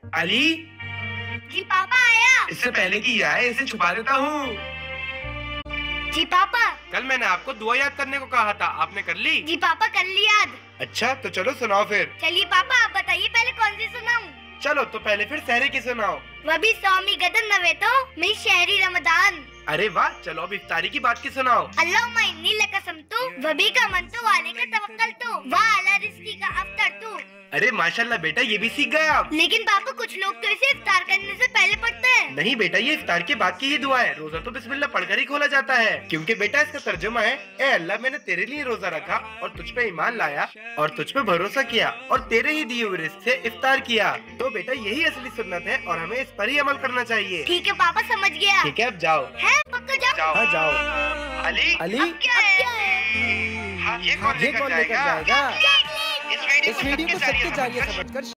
अली, जी पापा आया। इससे पहले कि आए इसे छुपा देता हूँ। जी पापा। कल मैंने आपको दुआ याद करने को कहा था, आपने कर ली? जी पापा कर ली याद। अच्छा तो चलो सुनाओ फिर। चलिए पापा आप बताइए पहले कौन सी सुनाऊं? चलो तो पहले फिर सहरी की सुनाओ। वबी सौमी गदन नवे तो मैं शहरी रमदान। अरे वाह, चलो अब इफ्तारी की बात की सुनाओ। अल्लाहुम्मा इन्नी लकसम तू वबी का मन तो वाले का तवक्कल तू वाह अला रिज़्की का अफ्तर तू। अरे माशाल्लाह बेटा, ये भी सीख गए आप। लेकिन पापा कुछ लोग तो इसे इफ्तार करने से पहले पढ़ते हैं। नहीं बेटा, ये इफ्तार के बाद की ही दुआ है। रोजा तो बिस्मिल्लाह पढ़कर ही खोला जाता है, क्योंकि बेटा इसका तर्जुमा है, ए अल्लाह मैंने तेरे लिए रोजा रखा और तुझ पे ईमान लाया और तुझ पे भरोसा किया और तेरे ही दिए हुए रिज़्क से इफ्तार किया। तो बेटा यही असली सुन्नत है और हमें इस पर ही अमल करना चाहिए। ठीक है पापा समझ गया। ठीक है अब जाओ। है पक्का जाओ। हाँ जाओ। अली, अब क्या है? ये कौन लेकर जाएगा? चॉकलेट। इस वीडियो को सबके जरिए समझकर